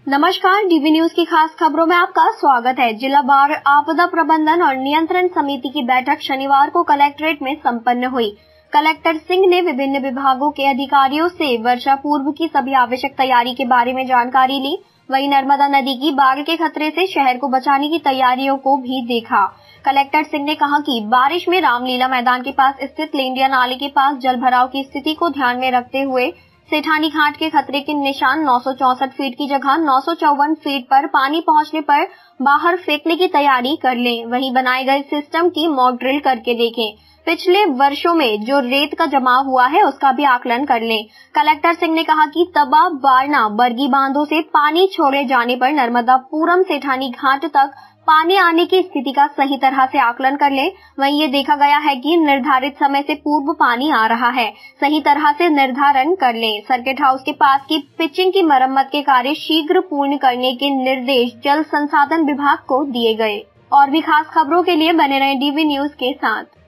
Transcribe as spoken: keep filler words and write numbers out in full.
नमस्कार, dB news की खास खबरों में आपका स्वागत है। जिला बाढ़ आपदा प्रबंधन और नियंत्रण समिति की बैठक शनिवार को कलेक्ट्रेट में संपन्न हुई। कलेक्टर सिंह ने विभिन्न विभागों के अधिकारियों से वर्षा पूर्व की सभी आवश्यक तैयारी के बारे में जानकारी ली। वहीं नर्मदा नदी की बाढ़ के खतरे से शहर को बचाने की तैयारियों को भी देखा। कलेक्टर सिंह ने कहा कि बारिश में रामलीला मैदान के पास स्थित लेंडिया नाले के पास जल भराव की स्थिति को ध्यान में रखते हुए सेठानी घाट के खतरे के निशान नौ सौ चौसठ फीट की जगह नौ सौ चौवन फीट पर पानी पहुंचने पर बाहर फेंकने की तैयारी कर लें। वहीं बनाए गए सिस्टम की मॉक ड्रिल करके देखें। पिछले वर्षों में जो रेत का जमाव हुआ है उसका भी आकलन कर लें। कलेक्टर सिंह ने कहा कि तबा, बारना, बरगी बांधों से पानी छोड़े जाने पर नर्मदापुरम सेठानी घाट तक पानी आने की स्थिति का सही तरह से आकलन कर लें। वहीं ये देखा गया है कि निर्धारित समय से पूर्व पानी आ रहा है, सही तरह से निर्धारण कर लें। सर्किट हाउस के पास की पिचिंग की मरम्मत के कार्य शीघ्र पूर्ण करने के निर्देश जल संसाधन विभाग को दिए गए। और भी खास खबरों के लिए बने रहें डीबी न्यूज के साथ।